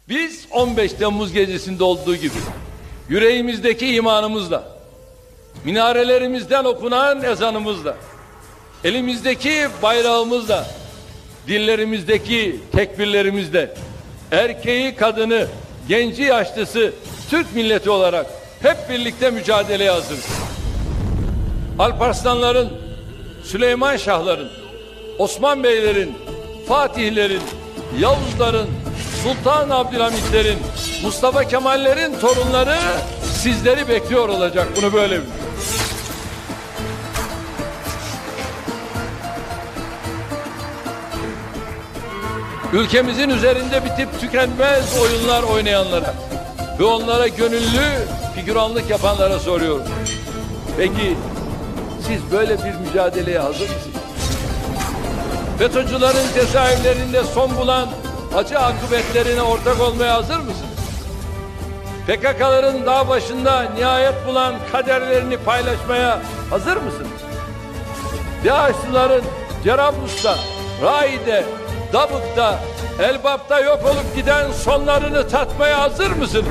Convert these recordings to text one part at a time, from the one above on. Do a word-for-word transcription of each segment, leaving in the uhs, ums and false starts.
Biz on beş Temmuz gecesinde olduğu gibi yüreğimizdeki imanımızla, minarelerimizden okunan ezanımızla, elimizdeki bayrağımızla, dillerimizdeki tekbirlerimizle, erkeği, kadını, genci, yaşlısı, Türk milleti olarak hep birlikte mücadeleye hazırız. Alparslanların, Süleyman Şahların, Osman Beylerin, Fatihlerin, Yavuzların, Sultan Abdülhamitlerin, Mustafa Kemallerin torunları sizleri bekliyor olacak. Bunu böyle bilin. Ülkemizin üzerinde bitip tükenmez oyunlar oynayanlara ve onlara gönüllü figüranlık yapanlara soruyorum. Peki siz böyle bir mücadeleye hazır mısınız? FETÖ'cülerin cezaevlerinde son bulan acı akıbetlerine ortak olmaya hazır mısınız? P K K'ların dağ başında nihayet bulan kaderlerini paylaşmaya hazır mısınız? DAEŞ'lıların Cerablus'ta, Rai'de, Dabık'ta, Elbap'ta yok olup giden sonlarını tatmaya hazır mısınız?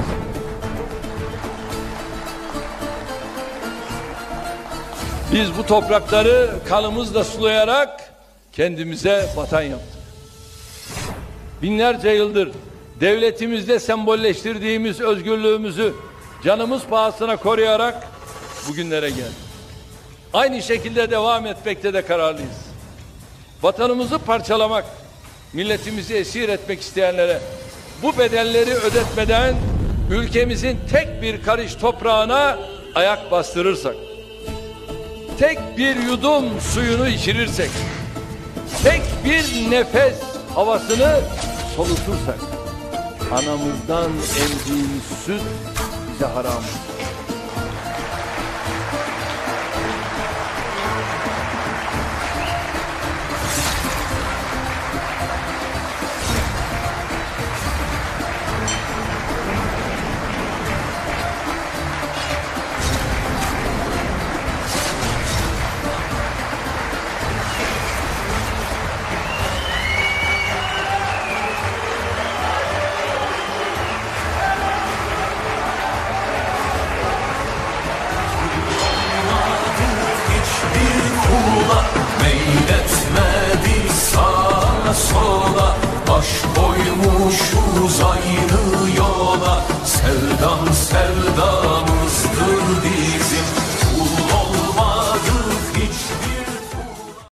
Biz bu toprakları kanımızla sulayarak kendimize vatan yaptık. Binlerce yıldır devletimizde sembolleştirdiğimiz özgürlüğümüzü canımız pahasına koruyarak bugünlere geldik. Aynı şekilde devam etmekte de kararlıyız. Vatanımızı parçalamak, milletimizi esir etmek isteyenlere bu bedelleri ödetmeden ülkemizin tek bir karış toprağına ayak bastırırsak, tek bir yudum suyunu içirirsek, tek bir nefes havasını solutursak, anamızdan emdiğimiz süt bize haram.